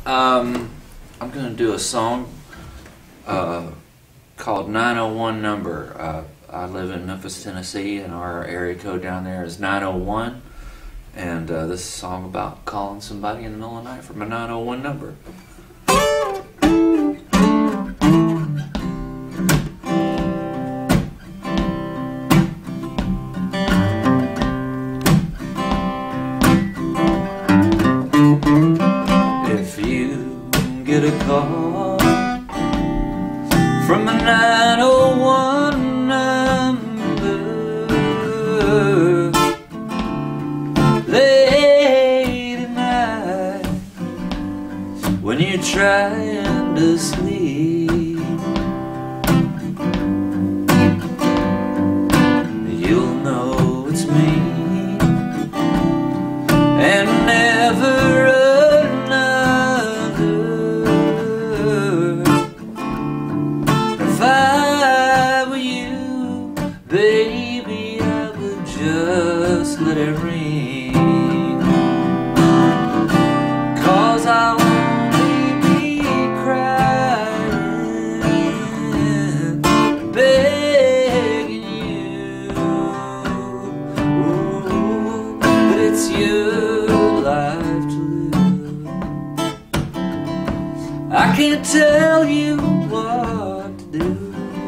I'm going to do a song called 901 Number. I live in Memphis, Tennessee, and our area code down there is 901. And this is a song about calling somebody in the middle of the night from a 901 number. If you get a call from a 901 number late at night when you're trying to sleep, you'll know it's me and never another. If I were you, baby, I would just let it ring, 'cause I'll only be crying, begging you. Ooh, but it's your life to live. I can't tell you what to do.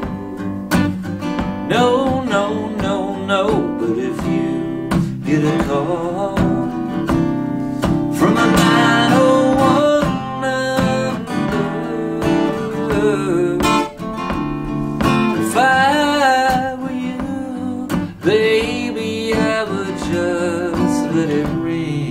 No, no, no, no. But if you get a call from a 901 number, if I were you, baby, I would just let it ring.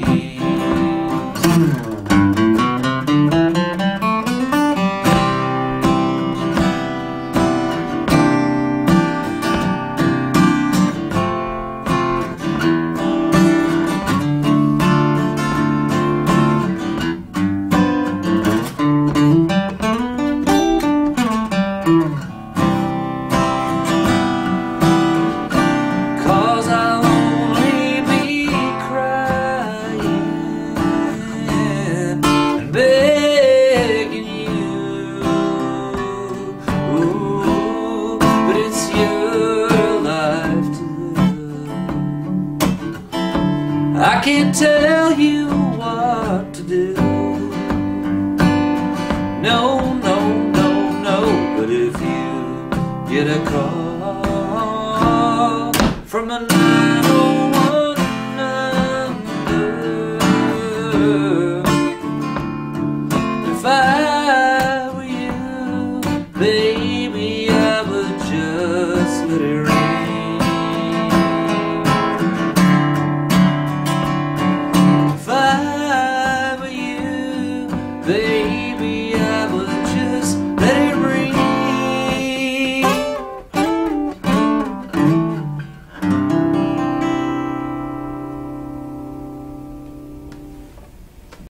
'Cause I'll only be crying and begging you. Ooh, but it's your life to live. I can't tell you what to do. No, no, no, no. But if you get a call from a 901 number, if I were you, baby, I would just let it ring.